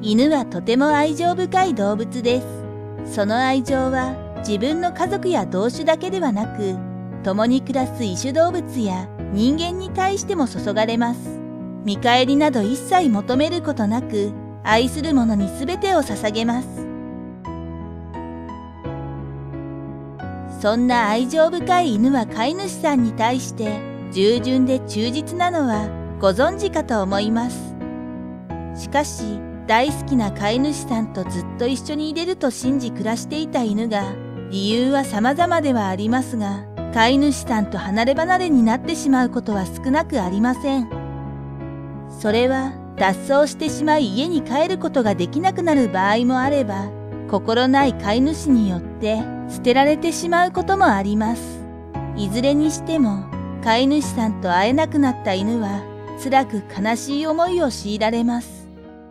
犬はとても愛情深い動物です。その愛情は自分の家族や同種だけではなく、共に暮らす異種動物や人間に対しても注がれます。見返りなど一切求めることなく、愛する者に全てを捧げます。そんな愛情深い犬は飼い主さんに対して従順で忠実なのはご存知かと思います。しかし、大好きな飼い主さんとずっと一緒にいれると信じ暮らしていた犬が、理由は様々ではありますが、飼い主さんと離れ離れになってしまうことは少なくありません。それは脱走してしまい家に帰ることができなくなる場合もあれば、心ない飼い主によって捨てられてしまうこともあります。いずれにしても、飼い主さんと会えなくなった犬は、辛く悲しい思いを強いられます。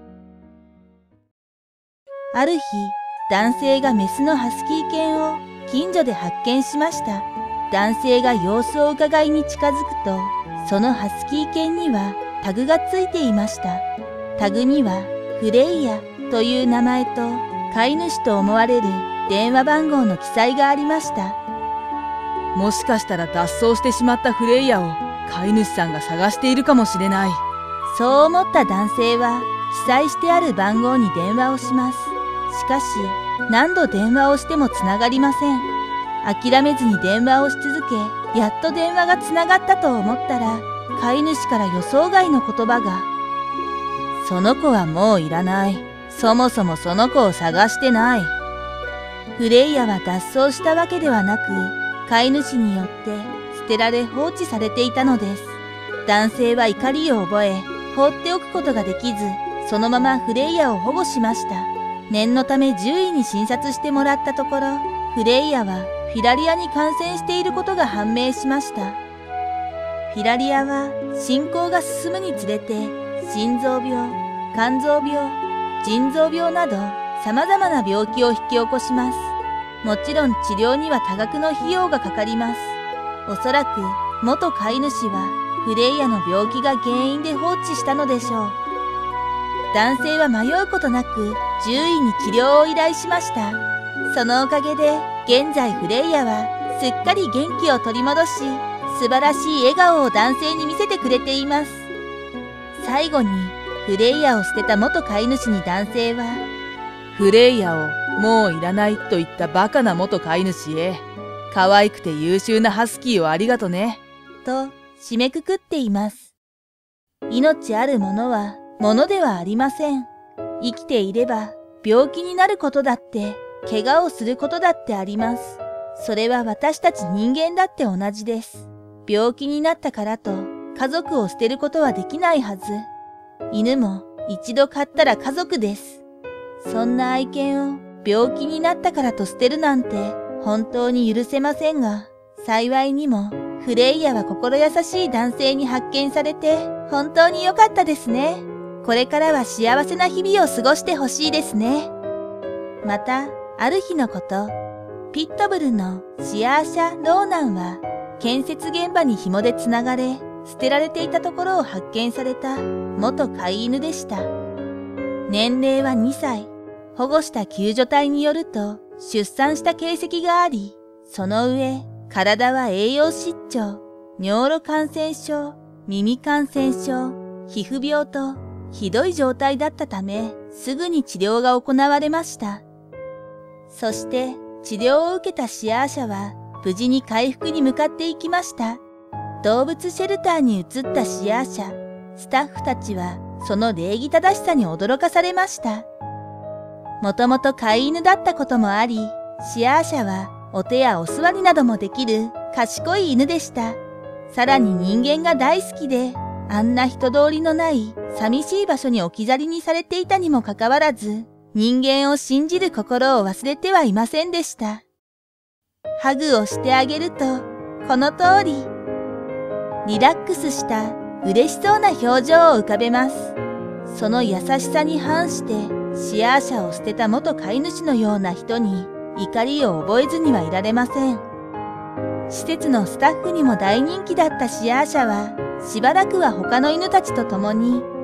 ある日、男性がメスのハスキー犬を近所で発見しました。男性が様子を伺いに近づくと、そのハスキー犬にはタグがついていました。タグにはフレイヤという名前と飼い主と思われる電話番号の記載がありました。 もしかしたら脱走してしまったフレイヤを飼い主さんが探しているかもしれない。 そう思った男性は記載してある番号に電話をします。しかし、何度電話をしてもつながりません。諦めずに電話をし続け、やっと電話がつながったと思ったら、飼い主から予想外の言葉が。その子はもういらない。そもそもその子を探してない。フレイヤは脱走したわけではなく、飼い主によって捨てられ放置されていたのです。男性は怒りを覚え、放っておくことができず、そのままフレイヤを保護しました。念のため獣医に診察してもらったところ、フレイヤはフィラリアに感染していることが判明しました。フィラリアは進行が進むにつれて、心臓病、肝臓病、腎臓病など様々な病気を引き起こします。もちろん治療には多額の費用がかかります。おそらく元飼い主はフレイヤの病気が原因で放置したのでしょう。男性は迷うことなく獣医に治療を依頼しました。そのおかげで現在フレイヤはすっかり元気を取り戻し、素晴らしい笑顔を男性に見せてくれています。最後にフレイヤを捨てた元飼い主に男性は、 フレイヤをもういらないと言ったバカな元飼い主へ、可愛くて優秀なハスキーをありがとね。 と締めくくっています。命あるものはものではありません。生きていれば病気になることだって、怪我をすることだってあります。それは私たち人間だって同じです。病気になったからと家族を捨てることはできないはず。犬も一度飼ったら家族です。そんな愛犬を病気になったからと捨てるなんて本当に許せませんが、幸いにもフレイヤは心優しい男性に発見されて本当に良かったですね。これからは幸せな日々を過ごしてほしいですね。また、ある日のこと、ピットブルのシアーシャ・ローナンは建設現場に紐でつながれ、捨てられていたところを発見された元飼い犬でした。年齢は2歳。保護した救助隊によると出産した形跡があり、その上、体は栄養失調、尿路感染症、耳感染症、皮膚病とひどい状態だったため、すぐに治療が行われました。そして治療を受けたシアーシャは無事に回復に向かっていきました。動物シェルターに移ったシアーシャ、スタッフたちはその礼儀正しさに驚かされました。もともと飼い犬だったこともあり、シアーシャはお手やお座りなどもできる賢い犬でした。さらに人間が大好きで、あんな人通りのない寂しい場所に置き去りにされていたにもかかわらず、人間を信じる心を忘れてはいませんでした。ハグをしてあげると、この通り、リラックスした嬉しそうな表情を浮かべます。その優しさに反して、シアーシャを捨てた元飼い主のような人に怒りを覚えずにはいられません。施設のスタッフにも大人気だったシアーシャは、しばらくは他の犬たちと共に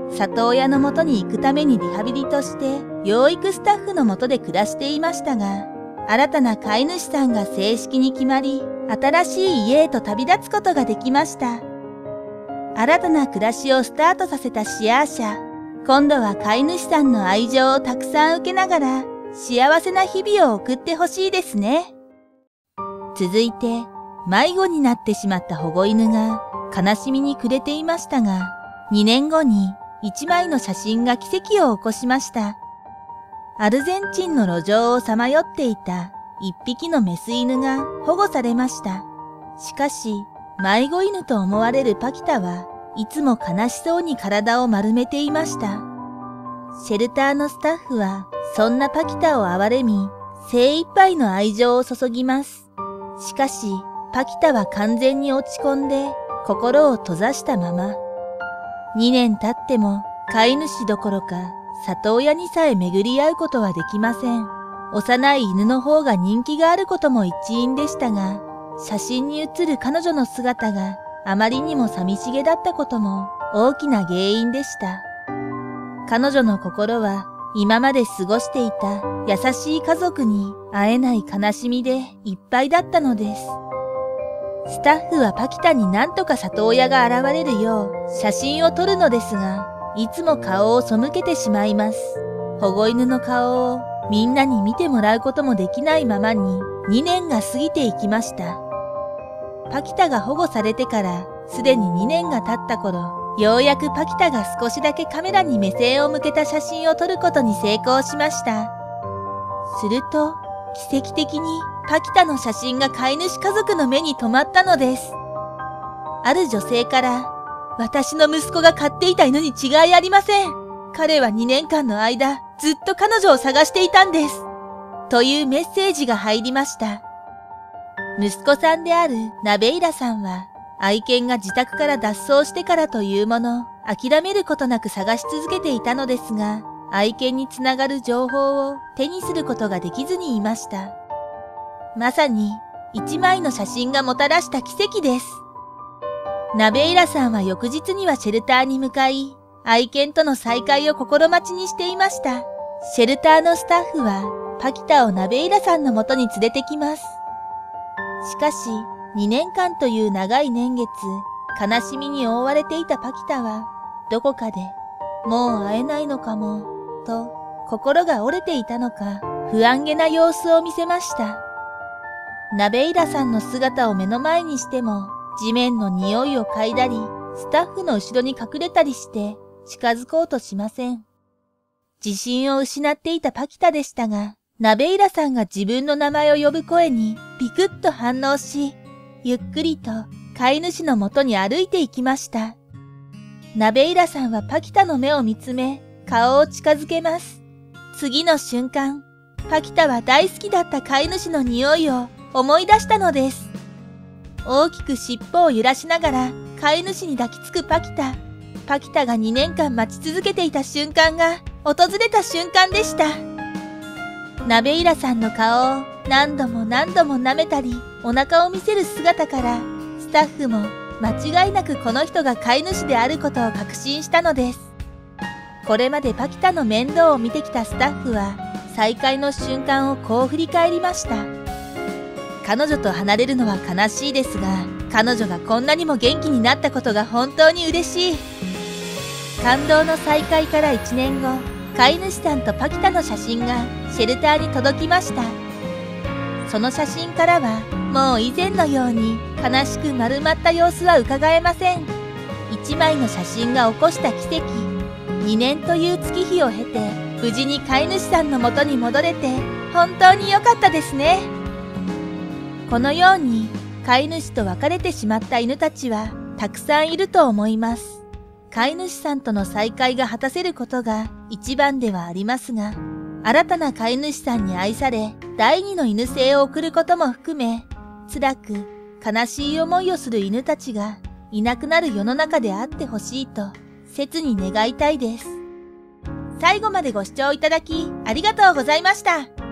里親のもとに行くためにリハビリとして養育スタッフのもとで暮らしていましたが、新たな飼い主さんが正式に決まり、新しい家へと旅立つことができました。新たな暮らしをスタートさせたシアーシャ。今度は飼い主さんの愛情をたくさん受けながら、幸せな日々を送ってほしいですね。続いて、迷子になってしまった保護犬が悲しみに暮れていましたが、2年後に1枚の写真が奇跡を起こしました。アルゼンチンの路上をさまよっていた1匹のメス犬が保護されました。しかし、迷子犬と思われるパキタはいつも悲しそうに体を丸めていました。シェルターのスタッフはそんなパキタを憐れみ、精一杯の愛情を注ぎます。しかし、パキタは完全に落ち込んで心を閉ざしたまま。2年経っても飼い主どころか里親にさえ巡り合うことはできません。幼い犬の方が人気があることも一因でしたが、写真に写る彼女の姿があまりにも寂しげだったことも大きな原因でした。彼女の心は今まで過ごしていた優しい家族に会えない悲しみでいっぱいだったのです。スタッフはパキタになんとか里親が現れるよう写真を撮るのですが、いつも顔を背けてしまいます。保護犬の顔をみんなに見てもらうこともできないままに2年が過ぎていきました。パキタが保護されてからすでに2年が経った頃、ようやくパキタが少しだけカメラに目線を向けた写真を撮ることに成功しました。すると、奇跡的にパキタの写真が飼い主家族の目に留まったのです。ある女性から、私の息子が飼っていた犬に違いありません。彼は2年間の間、ずっと彼女を探していたんです。というメッセージが入りました。息子さんであるナベイラさんは、愛犬が自宅から脱走してからというもの、諦めることなく探し続けていたのですが、愛犬につながる情報を手にすることができずにいました。まさに、一枚の写真がもたらした奇跡です。ナベイラさんは翌日にはシェルターに向かい、愛犬との再会を心待ちにしていました。シェルターのスタッフは、パキタをナベイラさんの元に連れてきます。しかし、2年間という長い年月、悲しみに覆われていたパキタは、どこかで、もう会えないのかも、と、心が折れていたのか、不安げな様子を見せました。ナベイラさんの姿を目の前にしても、地面の匂いを嗅いだり、スタッフの後ろに隠れたりして、近づこうとしません。自信を失っていたパキタでしたが、ナベイラさんが自分の名前を呼ぶ声にピクッと反応し、ゆっくりと飼い主のもとに歩いていきました。ナベイラさんはパキタの目を見つめ、顔を近づけます。次の瞬間、パキタは大好きだった飼い主の匂いを思い出したのです。大きく尻尾を揺らしながら飼い主に抱きつくパキタ。パキタが2年間待ち続けていた瞬間が訪れた瞬間でした。ナベイラさんの顔を何度も何度も舐めたり、お腹を見せる姿から、スタッフも間違いなくこの人が飼い主であることを確信したのです。これまでパキタの面倒を見てきたスタッフは、再会の瞬間をこう振り返りました。彼女と離れるのは悲しいですが、彼女がこんなにも元気になったことが本当に嬉しい。感動の再会から1年後、飼い主さんとパキタの写真がシェルターに届きました。その写真からは、もう以前のように悲しく丸まった様子は伺えません。1枚の写真が起こした奇跡。2年という月日を経て、無事に飼い主さんの元に戻れて、本当に良かったですね。このように、飼い主と別れてしまった犬たちは、たくさんいると思います。飼い主さんとの再会が果たせることが一番ではありますが、新たな飼い主さんに愛され、第二の犬生を送ることも含め、辛く悲しい思いをする犬たちがいなくなる世の中であってほしいと、切に願いたいです。最後までご視聴いただきありがとうございました。